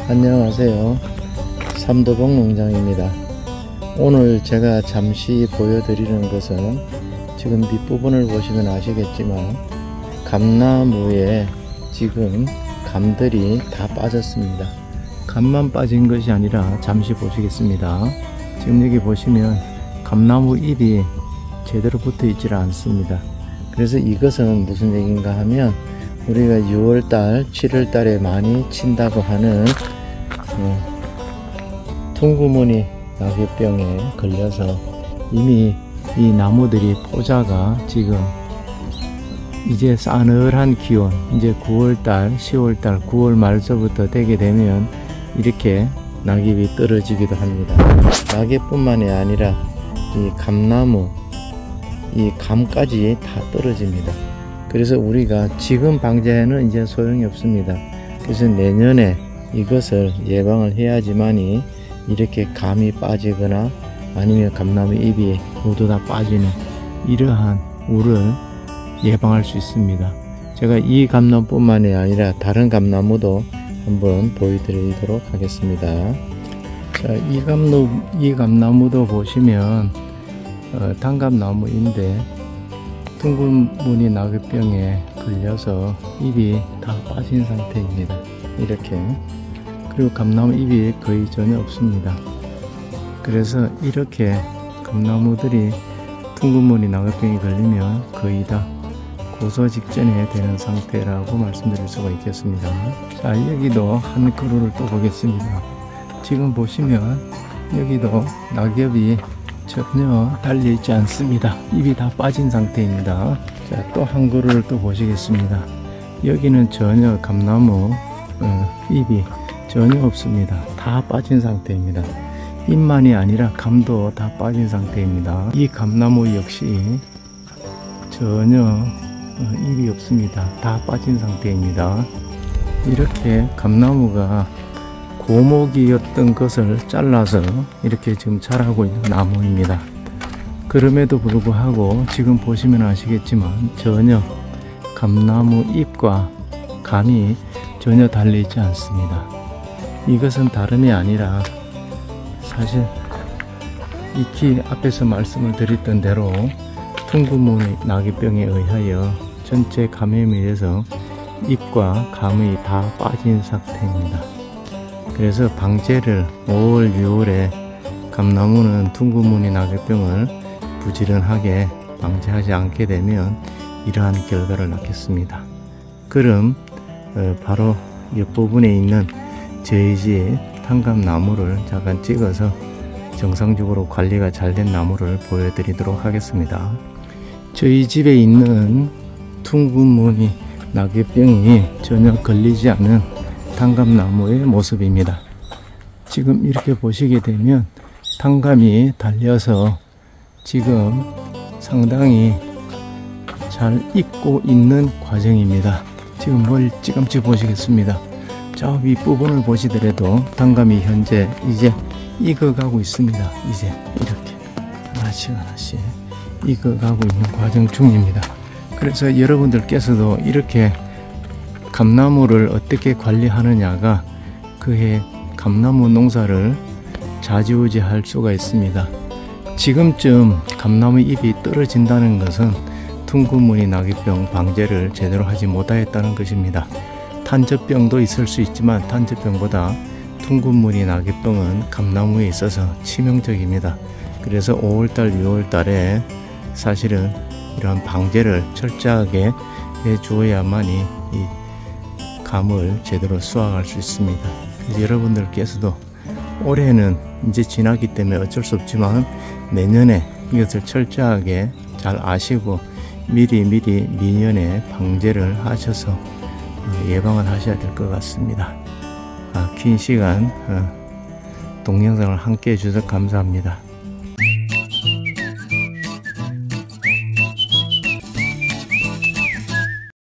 안녕하세요. 삼도봉 농장입니다. 오늘 제가 잠시 보여드리는 것은 지금 밑부분을 보시면 아시겠지만 감나무에 지금 감들이 다 빠졌습니다. 감만 빠진 것이 아니라 잠시 보시겠습니다. 지금 여기 보시면 감나무 잎이 제대로 붙어 있지 않습니다. 그래서 이것은 무슨 얘기인가 하면 우리가 6월달 7월달에 많이 친다고 하는 퉁구무늬 낙엽병에 걸려서 이미 이 나무들이 포자가 지금 이제 싸늘한 기온, 이제 9월달 10월달 9월 말서부터 되게 되면 이렇게 낙엽이 떨어지기도 합니다. 낙엽뿐만이 아니라 이 감나무, 이 감까지 다 떨어집니다. 그래서 우리가 지금 방제는 이제 소용이 없습니다. 그래서 내년에 이것을 예방을 해야지만이 이렇게 감이 빠지거나 아니면 감나무 잎이 모두 다 빠지는 이러한 우를 예방할 수 있습니다. 제가 이 감나무뿐만이 아니라 다른 감나무도 한번 보여드리도록 하겠습니다. 자, 이 감나무도 보시면 단감나무인데 퉁구무늬 낙엽병에 걸려서 잎이 다 빠진 상태입니다. 이렇게. 그리고 감나무 잎이 거의 전혀 없습니다. 그래서 이렇게 감나무들이 퉁구무늬 낙엽병에 걸리면 거의 다 고소 직전에 되는 상태라고 말씀드릴 수가 있겠습니다. 자, 여기도 한 그루를 또 보겠습니다. 지금 보시면 여기도 낙엽이 전혀 달려있지 않습니다. 잎이 다 빠진 상태입니다. 자, 또 한 그루를 또 보시겠습니다. 여기는 전혀 감나무 잎이 전혀 없습니다. 다 빠진 상태입니다. 잎만이 아니라 감도 다 빠진 상태입니다. 이 감나무 역시 전혀 잎이 없습니다. 다 빠진 상태입니다. 이렇게 감나무가 고목이었던 것을 잘라서 이렇게 지금 자라고 있는 나무입니다. 그럼에도 불구하고 지금 보시면 아시겠지만 전혀 감나무 잎과 감이 전혀 달리지 않습니다. 이것은 다름이 아니라 사실 익히 앞에서 말씀을 드렸던 대로 퉁구무늬 낙엽병에 의하여 전체 감염에 의해서 잎과 감이 다 빠진 상태입니다. 그래서 방제를 5월 6월에 감나무는 퉁구무늬 낙엽병을 부지런하게 방제하지 않게 되면 이러한 결과를 낳겠습니다. 그럼 바로 옆부분에 있는 저희 집 단감나무를 잠깐 찍어서 정상적으로 관리가 잘 된 나무를 보여드리도록 하겠습니다. 저희 집에 있는 퉁구무늬 낙엽병이 전혀 걸리지 않은 단감나무의 모습입니다. 지금 이렇게 보시게 되면 단감이 달려서 지금 상당히 잘 익고 있는 과정입니다. 지금 멀찌감치 보시겠습니다. 저 윗부분을 보시더라도 단감이 현재 이제 익어가고 있습니다. 이제 이렇게 하나씩 하나씩 익어가고 있는 과정 중입니다. 그래서 여러분들께서도 이렇게 감나무를 어떻게 관리하느냐가 그해 감나무 농사를 좌지우지할 수가 있습니다. 지금쯤 감나무 잎이 떨어진다는 것은 퉁구무늬 낙엽병 방제를 제대로 하지 못하였다는 것입니다. 탄저병도 있을 수 있지만 탄저병보다 퉁구무늬 낙엽병은 감나무에 있어서 치명적입니다. 그래서 5월달 6월달에 사실은 이런 방제를 철저하게 해주어야만이 이 감을 제대로 수확할 수 있습니다. 여러분들께서도 올해는 이제 지나기 때문에 어쩔 수 없지만 내년에 이것을 철저하게 잘 아시고 미리 미년에 방제를 하셔서 예방을 하셔야 될 것 같습니다. 긴 시간 동영상을 함께 해주셔서 감사합니다.